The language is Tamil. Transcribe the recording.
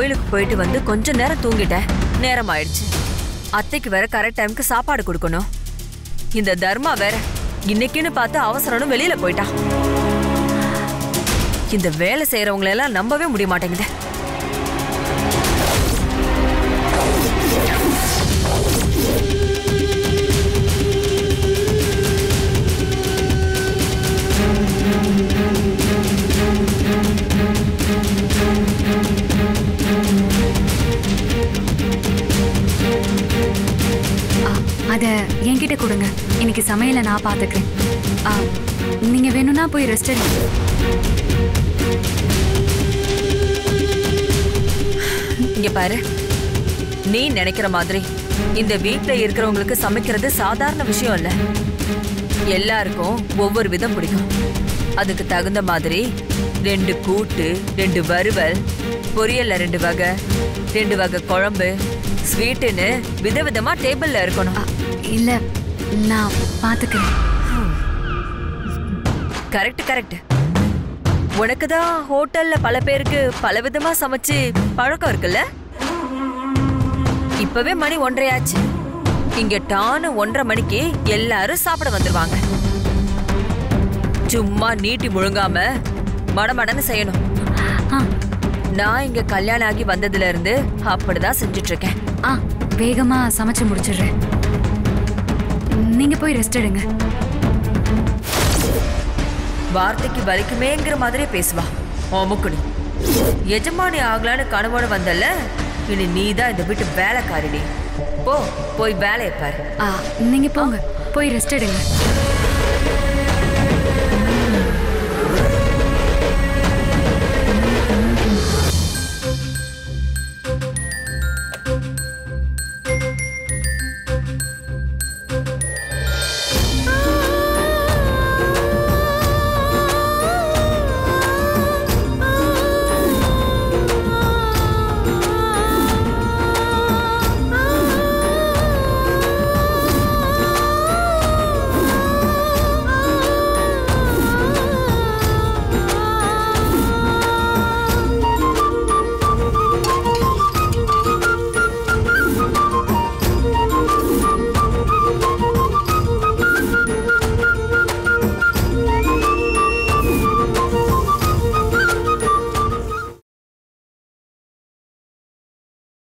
கோயிலுக்கு போயிட்டு வந்து கொஞ்ச நேரம் தூங்கிட்டேன். நேரம் ஆயிடுச்சு. அத்தைக்கு வேற கரெக்ட் டைமுக்கு சாப்பாடு கொடுக்கணும். இந்த தர்மா வேற இன்னைக்குன்னு பார்த்து அவசரம்னு வெளியில போயிட்டான். இந்த வேலை செய்யறவங்களை எல்லாம் நம்பவே முடிய மாட்டேங்குது. அத என்கிட்ட கொடுங்க. இன்னைக்கு சமையலை நான் பாத்துக்கிறேன். நீங்க வேணும்னா போய் ரெஸ்ட் எடுங்க. இங்க பாரு, நீ நினைக்கிற மாதிரி இந்த வீட்டுல இருக்கிறவங்களுக்கு சமைக்கிறது சாதாரண விஷயம் இல்ல. எல்லாருக்கும் ஒவ்வொரு விதம் பிடிக்கும். அதுக்கு தகுந்த மாதிரி 2 கூட்டு, 2 வறுவல், பொரியல்ல 2 வகை, 2 வகை குழம்பு, ஸ்வீட்டுன்னு விதவிதமா டேபிள்ல இருக்கணும். இல்ல, நான் பாத்துக்கிறேன். Correct correct. உனக்குதான் ஹோட்டல்ல பல பேருக்கு பல விதமா சமைச்சு பழக்கம் இருக்குல்ல. இப்பவே மணி 1:30 ஆச்சு. இங்க டானு 1:30 மணிக்கு எல்லாரும் சாப்பிட வந்துருவாங்க. சும்மா நீட்டி முழுங்காம மடமடன்னு செய்யணும். நான் இங்க கல்யாணம் ஆகி வந்ததுல இருந்து அப்படிதான் செஞ்சுட்டு இருக்கேன். வேகமா சமைச்சு முடிச்சிடுறேன். நீங்க போய் ரெஸ்ட் எடுங்க. வார்த்தைக்கு வலிக்குமேங்கிற மாதிரியே பேசுவா. ஓமுக்குடி எஜமானி ஆகலான்னு கனவோட வந்தல்ல, இனி நீதான் இந்த வீட்டு வேலைக்காரிடி. போய் வேலையை பாரு. நீங்க போங்க, போய் ரெஸ்ட் எடுங்க.